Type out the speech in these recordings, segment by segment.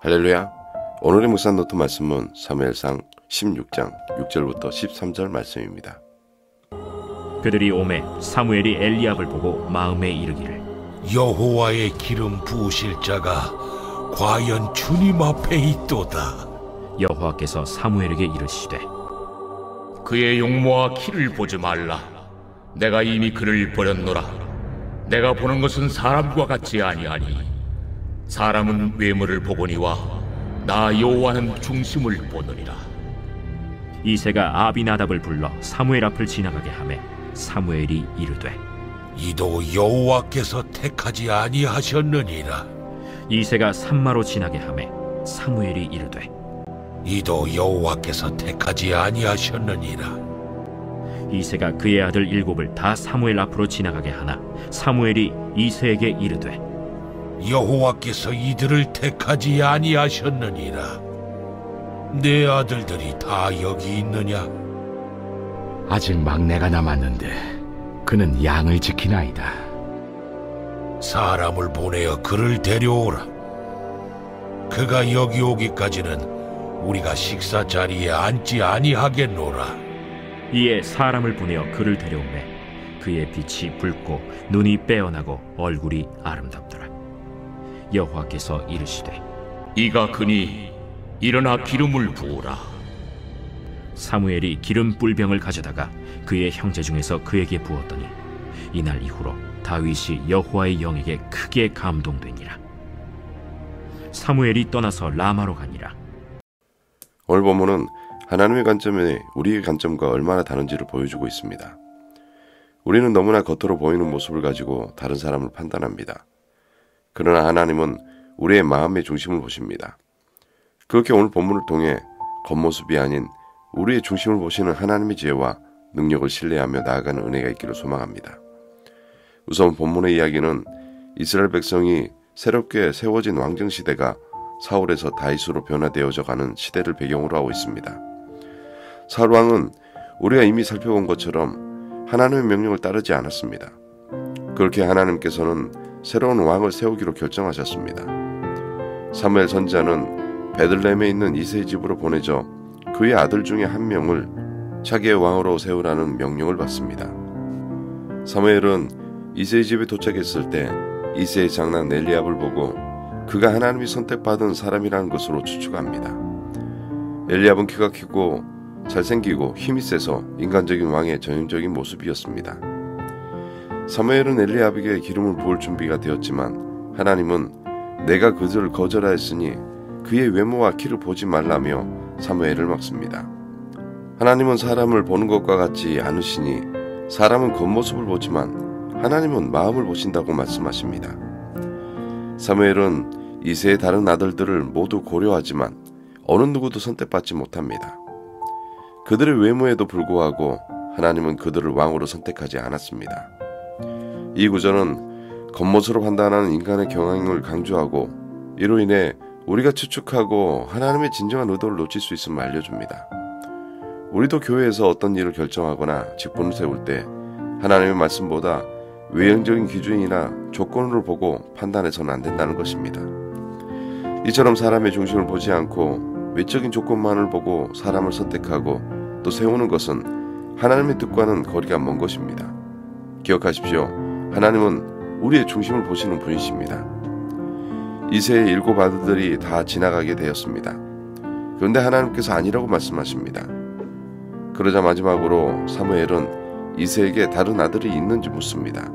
할렐루야. 오늘의 묵상 노트 말씀은 사무엘상 16장 6절부터 13절 말씀입니다. 그들이 오매 사무엘이 엘리압을 보고 마음에 이르기를, 여호와의 기름 부으실 자가 과연 주님 앞에 있도다. 여호와께서 사무엘에게 이르시되, 그의 용모와 키를 보지 말라. 내가 이미 그를 버렸노라. 내가 보는 것은 사람과 같지 아니하니 사람은 외모를 보거니와 나 여호와는 중심을 보느니라. 이새가 아비나답을 불러 사무엘 앞을 지나가게 하매 사무엘이 이르되, 이도 여호와께서 택하지 아니하셨느니라. 이새가 산마로 지나게 하매 사무엘이 이르되, 이도 여호와께서 택하지 아니하셨느니라. 이새가 그의 아들 7을 다 사무엘 앞으로 지나가게 하나 사무엘이 이새에게 이르되, 여호와께서 이들을 택하지 아니하셨느니라. 내 아들들이 다 여기 있느냐? 아직 막내가 남았는데 그는 양을 지키나이다. 사람을 보내어 그를 데려오라. 그가 여기 오기까지는 우리가 식사 자리에 앉지 아니하겠노라. 이에 사람을 보내어 그를 데려오매 그의 빛이 붉고 눈이 빼어나고 얼굴이 아름답더라. 여호와께서 이르시되, 이가 그니 일어나 기름을 부으라. 사무엘이 기름 뿔병을 가져다가 그의 형제 중에서 그에게 부었더니 이날 이후로 다윗이 여호와의 영에게 크게 감동되니라. 사무엘이 떠나서 라마로 가니라. 오늘 본문은 하나님의 관점이 우리의 관점과 얼마나 다른지를 보여주고 있습니다. 우리는 너무나 겉으로 보이는 모습을 가지고 다른 사람을 판단합니다. 그러나 하나님은 우리의 마음의 중심을 보십니다. 그렇게 오늘 본문을 통해 겉모습이 아닌 우리의 중심을 보시는 하나님의 지혜와 능력을 신뢰하며 나아가는 은혜가 있기를 소망합니다. 우선 본문의 이야기는 이스라엘 백성이 새롭게 세워진 왕정시대가 사울에서 다윗으로 변화되어져 가는 시대를 배경으로 하고 있습니다. 사울 왕은 우리가 이미 살펴본 것처럼 하나님의 명령을 따르지 않았습니다. 그렇게 하나님께서는 새로운 왕을 세우기로 결정하셨습니다. 사무엘 선지자는 베들레헴에 있는 이새의 집으로 보내져 그의 아들 중에 한 명을 자기의 왕으로 세우라는 명령을 받습니다. 사무엘은 이새의 집에 도착했을 때 이새의 장남 엘리압을 보고 그가 하나님이 선택받은 사람이라는 것으로 추측합니다. 엘리압은 키가 크고 잘생기고 힘이 세서 인간적인 왕의 전형적인 모습이었습니다. 사무엘은 엘리압에게 기름을 부을 준비가 되었지만 하나님은 내가 그들을 거절하였으니 그의 외모와 키를 보지 말라며 사무엘을 막습니다. 하나님은 사람을 보는 것과 같지 않으시니 사람은 겉모습을 보지만 하나님은 마음을 보신다고 말씀하십니다. 사무엘은 이새의 다른 아들들을 모두 고려하지만 어느 누구도 선택받지 못합니다. 그들의 외모에도 불구하고 하나님은 그들을 왕으로 선택하지 않았습니다. 이 구절은 겉모습으로 판단하는 인간의 경향을 강조하고 이로 인해 우리가 추측하고 하나님의 진정한 의도를 놓칠 수 있음을 알려줍니다. 우리도 교회에서 어떤 일을 결정하거나 직분을 세울 때 하나님의 말씀보다 외형적인 기준이나 조건을 보고 판단해서는 안 된다는 것입니다. 이처럼 사람의 중심을 보지 않고 외적인 조건만을 보고 사람을 선택하고 또 세우는 것은 하나님의 뜻과는 거리가 먼 것입니다. 기억하십시오. 하나님은 우리의 중심을 보시는 분이십니다. 이새의 7 아들들이 다 지나가게 되었습니다. 그런데 하나님께서 아니라고 말씀하십니다. 그러자 마지막으로 사무엘은 이새에게 다른 아들이 있는지 묻습니다.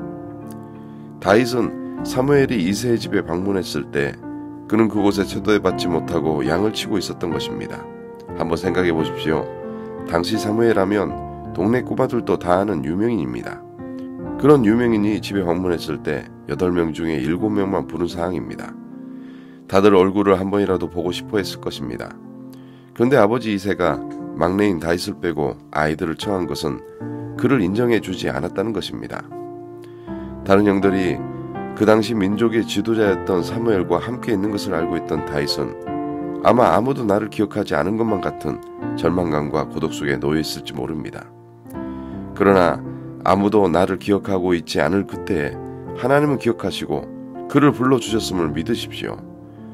다윗은 사무엘이 이새의 집에 방문했을 때 그는 그곳에 초대받지 못하고 양을 치고 있었던 것입니다. 한번 생각해 보십시오. 당시 사무엘하면 동네 꼬마들도 다 아는 유명인입니다. 그런 유명인이 집에 방문했을 때 8명 중에 7명만 부른 상황입니다. 다들 얼굴을 한 번이라도 보고 싶어 했을 것입니다. 그런데 아버지 이새가 막내인 다윗을 빼고 아이들을 청한 것은 그를 인정해 주지 않았다는 것입니다. 다른 형들이 그 당시 민족의 지도자였던 사무엘과 함께 있는 것을 알고 있던 다윗은 아마 아무도 나를 기억하지 않은 것만 같은 절망감과 고독 속에 놓여 있을지 모릅니다. 그러나 아무도 나를 기억하고 있지 않을 그때에 하나님은 기억하시고 그를 불러주셨음을 믿으십시오.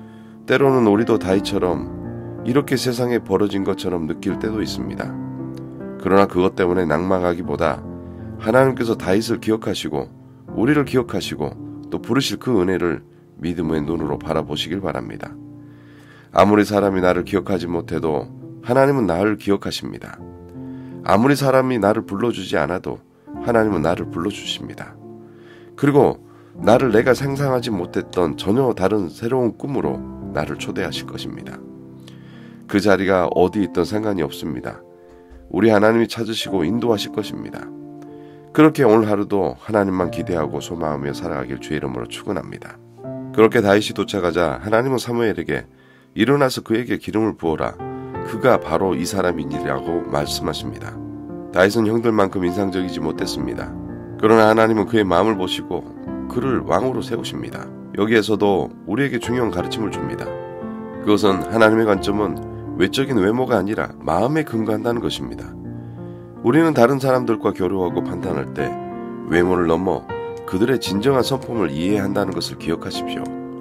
때로는 우리도 다윗처럼 이렇게 세상에 벌어진 것처럼 느낄 때도 있습니다. 그러나 그것 때문에 낙망하기보다 하나님께서 다윗을 기억하시고 우리를 기억하시고 또 부르실 그 은혜를 믿음의 눈으로 바라보시길 바랍니다. 아무리 사람이 나를 기억하지 못해도 하나님은 나를 기억하십니다. 아무리 사람이 나를 불러주지 않아도 하나님은 나를 불러주십니다. 그리고 나를 내가 상상하지 못했던 전혀 다른 새로운 꿈으로 나를 초대하실 것입니다. 그 자리가 어디 있든 상관이 없습니다. 우리 하나님이 찾으시고 인도하실 것입니다. 그렇게 오늘 하루도 하나님만 기대하고 소망하며 살아가길 주의 이름으로 축원합니다. 그렇게 다윗이 도착하자 하나님은 사무엘에게 일어나서 그에게 기름을 부어라. 그가 바로 이 사람이니라고 말씀하십니다. 다윗은 형들만큼 인상적이지 못했습니다. 그러나 하나님은 그의 마음을 보시고 그를 왕으로 세우십니다. 여기에서도 우리에게 중요한 가르침을 줍니다. 그것은 하나님의 관점은 외적인 외모가 아니라 마음에 근거한다는 것입니다. 우리는 다른 사람들과 교류하고 판단할 때 외모를 넘어 그들의 진정한 성품을 이해한다는 것을 기억하십시오.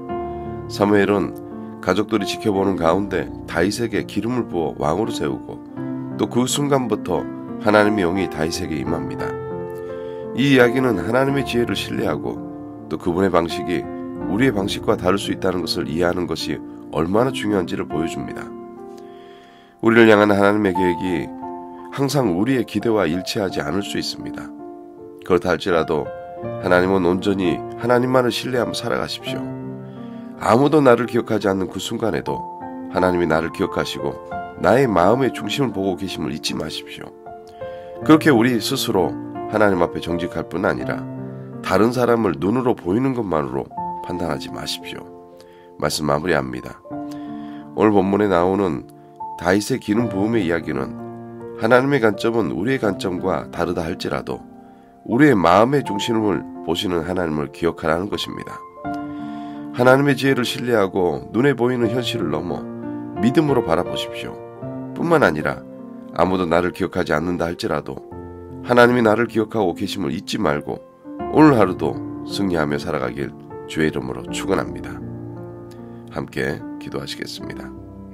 사무엘은 가족들이 지켜보는 가운데 다윗에게 기름을 부어 왕으로 세우고 또 그 순간부터 하나님의 영이 다윗에게 임합니다. 이 이야기는 하나님의 지혜를 신뢰하고 또 그분의 방식이 우리의 방식과 다를 수 있다는 것을 이해하는 것이 얼마나 중요한지를 보여줍니다. 우리를 향한 하나님의 계획이 항상 우리의 기대와 일치하지 않을 수 있습니다. 그렇다 할지라도 하나님은 온전히 하나님만을 신뢰하며 살아가십시오. 아무도 나를 기억하지 않는 그 순간에도 하나님이 나를 기억하시고 나의 마음의 중심을 보고 계심을 잊지 마십시오. 그렇게 우리 스스로 하나님 앞에 정직할 뿐 아니라 다른 사람을 눈으로 보이는 것만으로 판단하지 마십시오. 말씀 마무리합니다. 오늘 본문에 나오는 다윗의 기름 부음의 이야기는 하나님의 관점은 우리의 관점과 다르다 할지라도 우리의 마음의 중심을 보시는 하나님을 기억하라는 것입니다. 하나님의 지혜를 신뢰하고 눈에 보이는 현실을 넘어 믿음으로 바라보십시오. 뿐만 아니라 아무도 나를 기억하지 않는다 할지라도 하나님이 나를 기억하고 계심을 잊지 말고 오늘 하루도 승리하며 살아가길 주의 이름으로 축원합니다. 함께 기도하시겠습니다.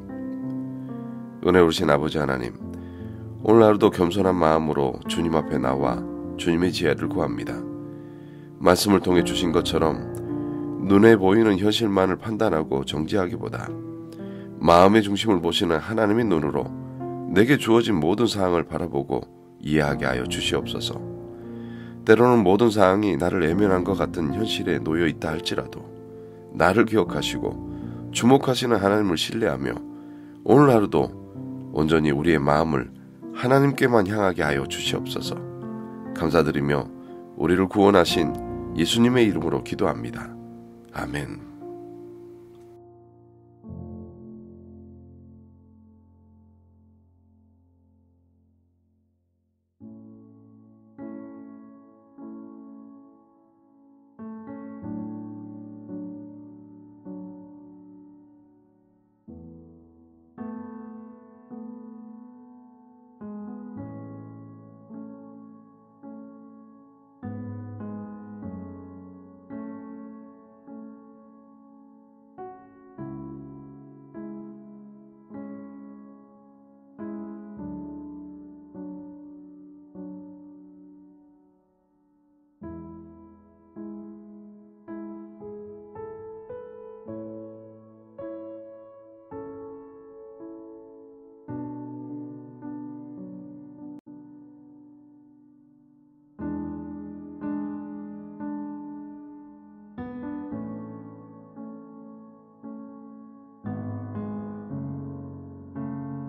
은혜로우신 아버지 하나님, 오늘 하루도 겸손한 마음으로 주님 앞에 나와 주님의 지혜를 구합니다. 말씀을 통해 주신 것처럼 눈에 보이는 현실만을 판단하고 정지하기보다 마음의 중심을 보시는 하나님의 눈으로 내게 주어진 모든 사항을 바라보고 이해하게 하여 주시옵소서. 때로는 모든 사항이 나를 외면한 것 같은 현실에 놓여 있다 할지라도 나를 기억하시고 주목하시는 하나님을 신뢰하며 오늘 하루도 온전히 우리의 마음을 하나님께만 향하게 하여 주시옵소서. 감사드리며 우리를 구원하신 예수님의 이름으로 기도합니다. 아멘.